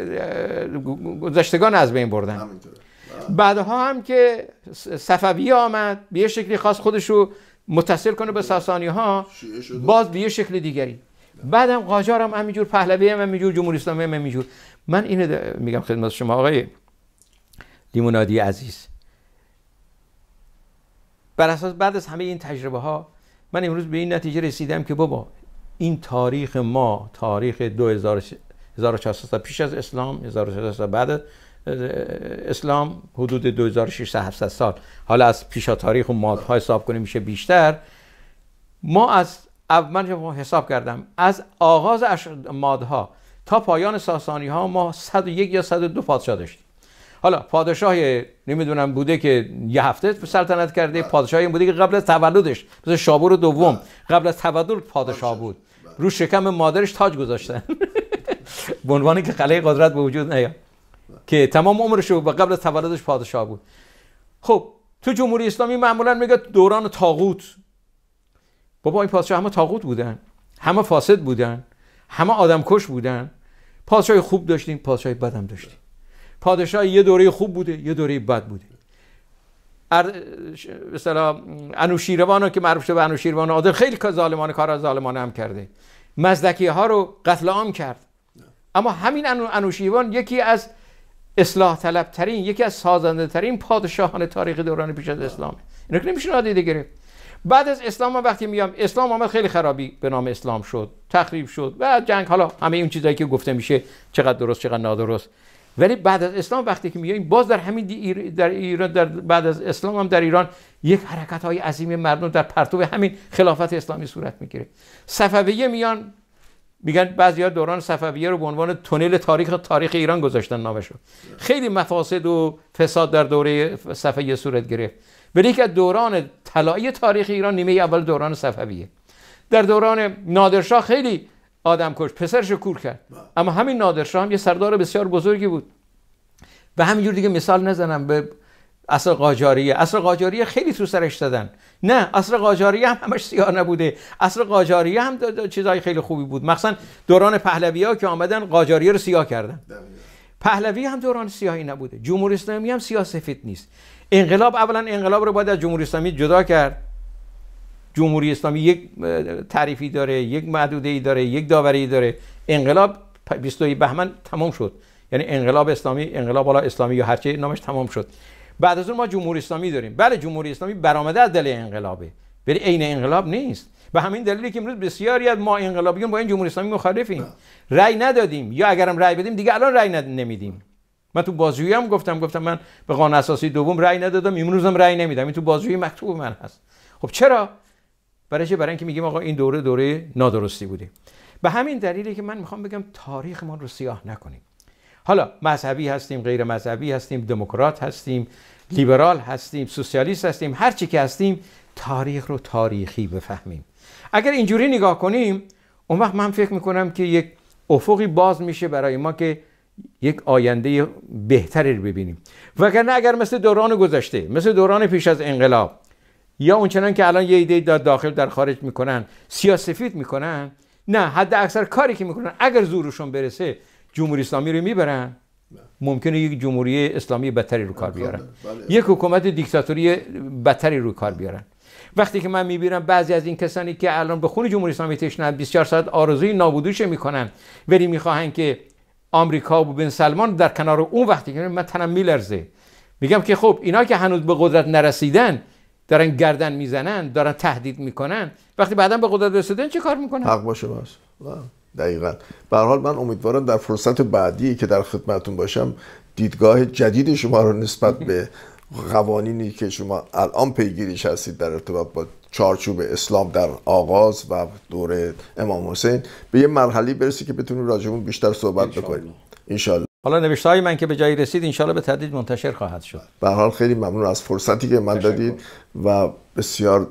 گذشتگان از بین بردن. بعدها هم که صفوی آمد به یه شکلی خاص خودش رو متصل کنه به ساسانی ها، باز به یه شکل دیگری. بعدم قاجار هم همینجور، پهلوی هم همینجور، جمهوری اسلامی هم همینجور. من اینو میگم خدمت شما آقای لیمونادی عزیز، بر اساس بعد از همه این تجربه ها من امروز به این نتیجه رسیدم که بابا این تاریخ ما، تاریخ دو هزار و چهارصد پیش از اسلام، هزار و چهارصد بعد اسلام، حدود دو هزار و ششصد هفتصد سال، حالا از پیشا تاریخ و مادها حساب کنیم میشه بیشتر. ما از من حساب کردم از آغاز مادها تا پایان ساسانی ها ما صد و یک یا صد و دو پادشاه داشتیم. حالا پادشاه نمیدونم بوده که یه هفته سلطنت کرده، پادشاهی بوده که قبل از تولدش مثل شاپور دوم قبل از تولد پادشاه بود، رو شکم مادرش تاج گذاشتن به عنوان که قلعه قدرت به وجود نیاد، که تمام عمرش و قبل از تولدش پادشاه بود. خب تو جمهوری اسلامی معمولا میگه دوران طاغوت. بابا این پادشاه همه طاغوت بودن، همه فاسد بودن، همه آدمکش بودن. پادشاه خوب داشتیم، پادشاه بد هم داشتیم. پادشاه یه دوره خوب بوده، یه دوره بد بوده. مثلا انوشیروان که معروف شده به انوشیروان عادل، خیلی که ظالمانه کارا ظالمانه هم کرده، مزدکی ها رو قتل عام کرد. اما همین انوشیروان یکی از اصلاح طلب ترین، یکی از سازنده ترین پادشاهان تاریخ دوران پیش از اسلام. اینو که نمیشه نادیده گرفت. بعد از اسلام من وقتی میام، اسلام آمد خیلی خرابی به نام اسلام شد، تخریب شد و جنگ، حالا همه اون چیزایی که گفته میشه چقدر درست چقدر نادرست. ولی بعد از اسلام وقتی که میایم باز در همین در ایران، در بعد از اسلام هم در ایران یک حرکت های عظیم مردم در پرتو همین خلافت اسلامی صورت میگیره. صفویه میان میگن بعضیا دوران صفویه رو به عنوان تونل تاریخ تاریخ ایران گذاشتن نامشو. خیلی مفاسد و فساد در دوره صفویه صورت گرفت، ولی که دوران طلایی تاریخ ایران نیمه اول دوران صفویه. در دوران نادرشاه خیلی آدم کش، پسرش کور کرد، اما همین نادرشاه هم یه سردار بسیار بزرگی بود. و همینجور دیگه مثال نزنم به عصر قاجاریه. عصر قاجاریه خیلی تو سرش زدن. نه، عصر قاجاریه هم همش سیاه نبوده. عصر قاجاریه هم چیزای خیلی خوبی بود. مثلا دوران پهلوی‌ها که آمدن قاجاریه رو سیاه کردن. پهلوی هم دوران سیاهی نبوده. جمهوری اسلامی هم سیاه سفید نیست. انقلاب، اولا انقلاب رو باید از جمهوری اسلامی جدا کرد. جمهوری اسلامی یک تعریفی داره، یک محدوده‌ای داره، یک داوری داره. انقلاب بیست و دو بهمن تمام شد. یعنی انقلاب اسلامی، انقلاب والا اسلامی یا هرچی نامش تمام شد. بعد از اون ما جمهوری اسلامی داریم. بله جمهوری اسلامی برآمده از دل انقلابه، ولی عین انقلاب نیست. به همین دلیلی که امروز بسیاری از ما انقلابیون با این جمهوری اسلامی مخالفیم. رأی ندادیم، یا اگرم رأی بدیم دیگه الان رأی نمیدیم. من تو بازجویی هم گفتم گفتم من به قانون اساسی دوم رأی ندادم، امروزم رأی نمیدم. این تو بازجویی مکتوب من هست. خب چرا؟ برای چه؟ برای اینکه میگیم آقا این دوره دوره نادرستی بوده. به همین دلیلی که من میخوام بگم تاریخ ما رو سیاه نکنیم. حالا مذهبی هستیم، غیر مذهبی هستیم، دموکرات هستیم، لیبرال هستیم، سوسیالیست هستیم، هر چی که هستیم تاریخ رو تاریخی بفهمیم. اگر اینجوری نگاه کنیم اون وقت من فکر میکنم که یک افقی باز میشه برای ما که یک آینده بهتری رو ببینیم. وگرنه اگر مثل دوران گذشته، مثل دوران پیش از انقلاب، یا اونچنان که الان یه ایده در داخل در خارج میکنن، سیاسفید میکنن، نه، حد اکثر کاری که میکنن اگر زورشون برسه جمهوری اسلامی رو میبرن، ممکنه یک جمهوری اسلامی بدتری رو کار بیارن، یک حکومت دیکتاتوری بدتری رو کار بیارن. وقتی که من میبینم بعضی از این کسانی که الان به خون جمهوری اسلامی تشنه‌اند بیست و چهار ساعت آرزوی نابودیش میکنن، ولی میخواهن که آمریکا و بن سلمان در کنار اون، وقتی که من تنم میلرزه میگم که خب اینا که هنوز به قدرت نرسیدن دارن گردن میزنن، دارن تهدید میکنن، وقتی بعداً به قدرت رسیدن چه کار میکنن؟ حق باشه باشه. دقیقاً. به هر حال من امیدوارم در فرصت بعدی که در خدمتتون باشم دیدگاه جدید شما رو نسبت به قوانینی که شما الان پیگیریش هستید در ارتباط با چارچوب اسلام در آغاز و دوره امام حسین به یه مرحله برسی که بتونیم راجعمون بیشتر صحبت بکنیم انشالله. حالا نوشته‌های من که به جایی رسید انشالله به تدریج منتشر خواهد شد. به هر حال خیلی ممنون از فرصتی که من دادید و بسیار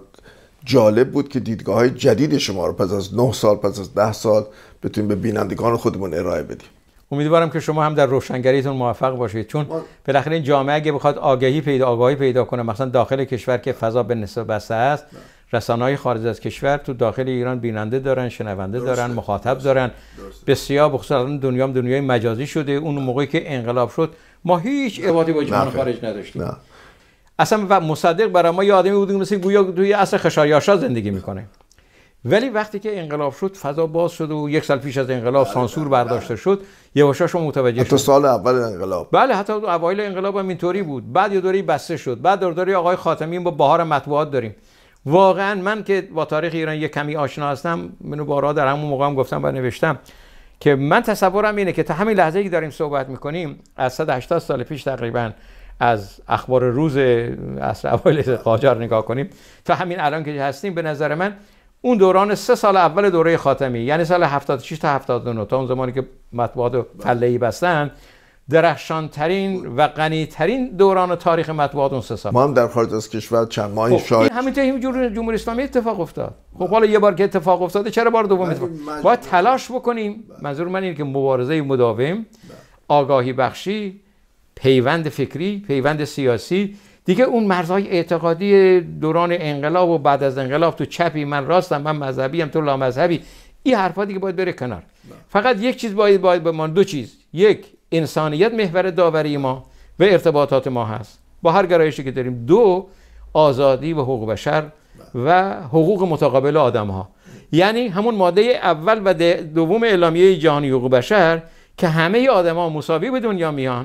جالب بود که دیدگاه‌های جدید شما رو پس از نه سال، پس از ده سال بتونیم به بینندگان خودمون ارائه بدیم. امیدوارم که شما هم در روشنگریتون موفق باشید، چون بالاخره این جامعه اگه بخواد آگاهی پیدا آگاهی پیدا کنه، مثلا داخل کشور که فضا به نسبت بسته است، رسانه‌های خارج از کشور تو داخل ایران بیننده دارن، شنونده دارن، مخاطب دارن. بسیار بخصوصا دنیا هم دنیای مجازی شده. اون موقعی که انقلاب شد ما هیچ ارتباطی با جهان خارج نداشتیم. نه. اصلا و مصدق برای ما یه آدمی بود مثل گویا توی عصر خشایارشا زندگی میکنه. ولی وقتی که انقلاب شد فضا باز شد و یک سال پیش از انقلاب سانسور برداشته شد، یواشاش متوجه شد. حتی سال اول انقلاب. بله حتی اوایل انقلاب هم اینطوری بود. بعد یه دوری بسته شد. بعد دوری آقای خاتمی با بهار مطبوعات داریم. واقعا من که با تاریخ ایران یک کمی آشنا هستم، منو بارها در همون موقع هم گفتم و نوشتم که من تصورم اینه که تا همین لحظه‌ای که داریم صحبت می‌کنیم از صد و هشتاد سال پیش تقریبا از اخبار روز عصر اوایل قاجار نگاه کنیم تا همین الان که هستیم، به نظر من اون دوران سه سال اول دوره خاتمی، یعنی سال هفتاد و شش تا هفتاد و نه، تا اون زمانی که مطبوعات فله‌ای بستن، درخشان ترین و غنی ترین دوران تاریخ مطبوعات اون سه سال. ما هم در خارج از کشور چند ماهی شاهد همینطور همین جمهوری اسلامی اتفاق افتاد. خب حالا یه بار که اتفاق افتاده چرا بار دوم اتفاق؟ باید تلاش بکنیم. منظور من اینه که مبارزه مداوم، آگاهی بخشی، پیوند فکری، پیوند سیاسی، دیگه اون مرزهای اعتقادی دوران انقلاب و بعد از انقلاب تو چپی من راستم من مذهبی ام تو لامذهبی، این حرفا دیگه باید بره کنار. فقط یک چیز باید باید به ما، دو چیز، یک انسانیت محور داوری ما و ارتباطات ما هست با هر گرایشی که داریم، دو آزادی و حقوق بشر و حقوق متقابل آدم ها، یعنی همون ماده اول و دوم اعلامیه جهانی حقوق بشر که همه آدما مساوی به دنیا میان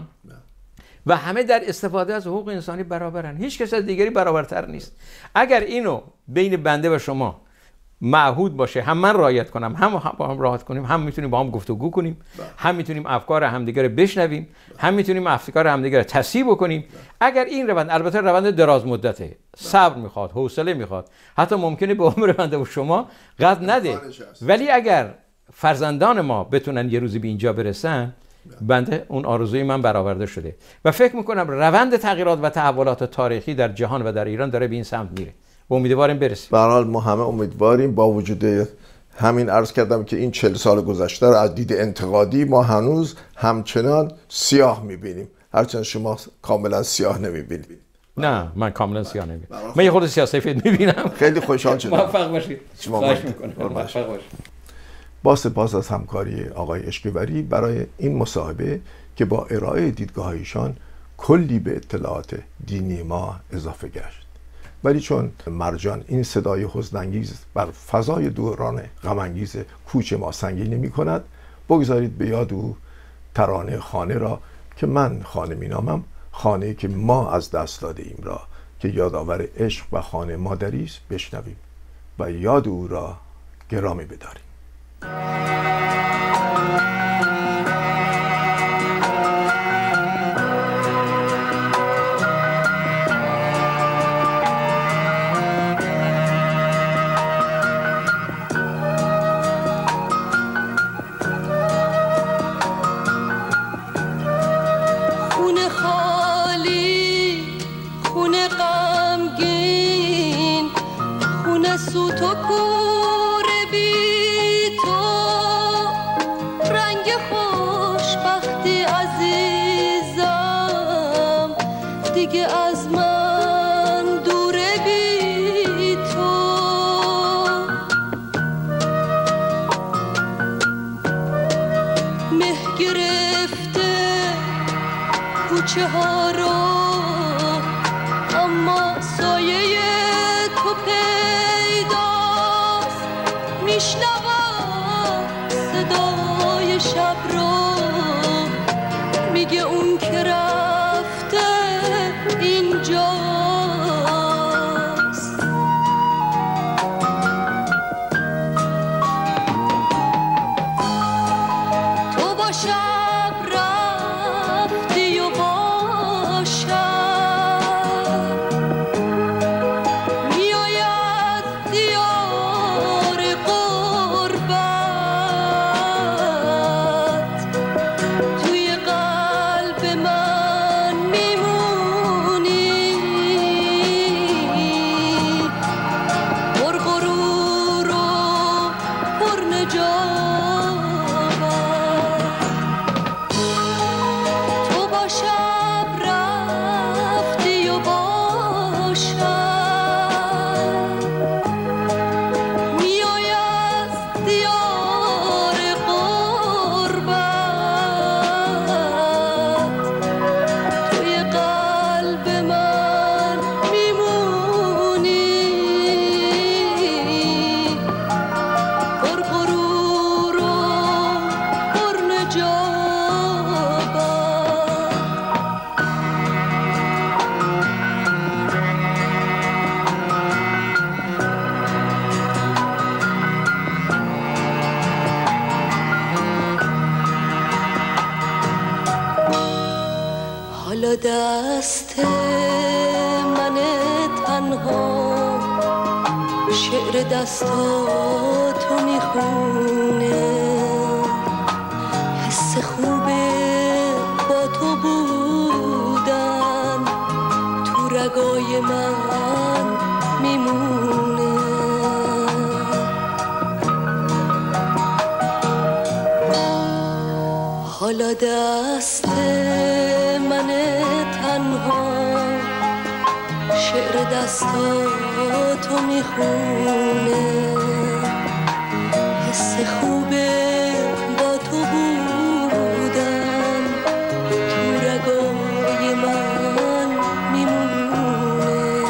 و همه در استفاده از حقوق انسانی برابرن، هیچ کس از دیگری برابرتر نیست. اگر اینو بین بنده و شما معهود باشه، هم من رعایت کنم هم با هم رعایت کنیم، هم میتونیم با هم گفتگو کنیم، هم میتونیم افکار همدیگه رو بشنویم، هم میتونیم افکار همدیگه رو تصحیح بکنیم. اگر این روند، البته روند دراز مدته، صبر میخواد، حوصله میخواد، حتی ممکنه به عمر بنده و شما قد نده، ولی اگر فرزندان ما بتونن یه روزی به اینجا برسن، بنده اون آرزوی من برآورده شده و فکر میکنم روند تغییرات و تحولات تاریخی در جهان و در ایران داره به این سمت میره و امیدواریم برسیم. به هر حال ما همه امیدواریم. با وجود همین عرض کردم که این چهل سال گذشته رو از دید انتقادی ما هنوز همچنان سیاه میبینیم، هرچند شما کاملا سیاه نمیبینید. نه من کاملا سیاه نمیبینم، من یه خود سیاه سفید میبینم. خیلی خوشحال شدم. موفق باشید. خواهش میکنم. موفق باشید. با سپاس از همکاری آقای اشکوری برای این مصاحبه که با ارائه دیدگاه ایشان کلی به اطلاعات دینی ما اضافه گشت. ولی چون مرجان این صدای حزن‌انگیز بر فضای دوران غم‌انگیز کوچ ما سنگینی می‌کند، بگذارید به یاد او ترانه خانه را که من خانه می‌نامم، خانه‌ای که ما از دست داده ایم را که یادآور عشق و خانه مادری است بشنویم و یاد او را گرامی بداریم. خونه خالی، خونه غمگین، خونه سوت و کور بی تو، رنگ خوشبختی عزیزم دیگه از من دوره بی تو. مه گرفته کوچه ها رو، اما سایه تو پیداست، میشنوم صدای شب رو، میگه اون که رفته اینجاست. تو با شب رفتی و با شب میآید دیار غربت، توی قلب من میمونی، پر غرور و پر نجابت. تو با شب رفتی و با شب میآید دیار غربت، توی قلب من میمونی، دست من تنها شعر دستاتو میخونه، حس خوبه با تو بودن تو رگای من میمونه. حالا دست من تنها شعر دستاتو میخونه، حس خوبه با تو بودن تو رگای من میمونه.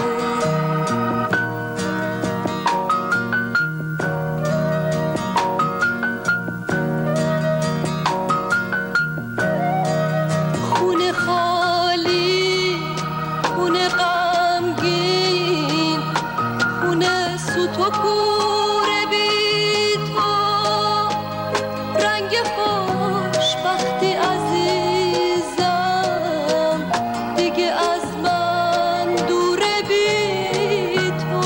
خونه خالی، خونه غمگین، خونه سوت و کوره بی تو، رنگ خوشبختی عزیزم دیگه از من دوره بی تو.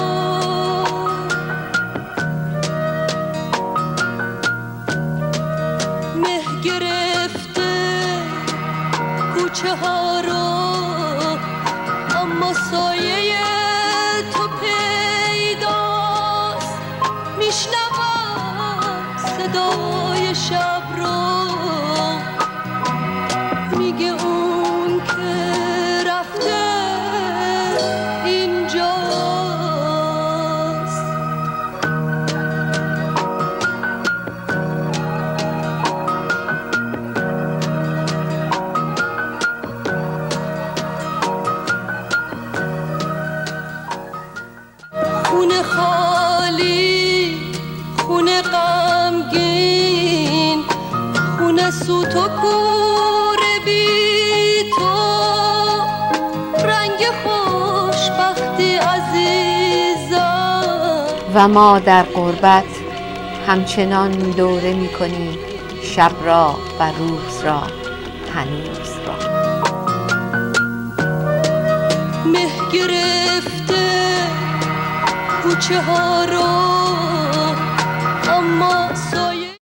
مه گرفته کوچه ها رو، اما سایه تو پیداست. میشنوم صدای شب رو، میگه اون که رفته اینجاست. خونه خالی، خونه غمگین، خونه سوت و کوره بی تو، رنگ خوشبختی عزیزم. و ما در غربت همچنان دوره می کنیم شب را و روز را هنوز را. مه گرفته کوچه ها رو، اما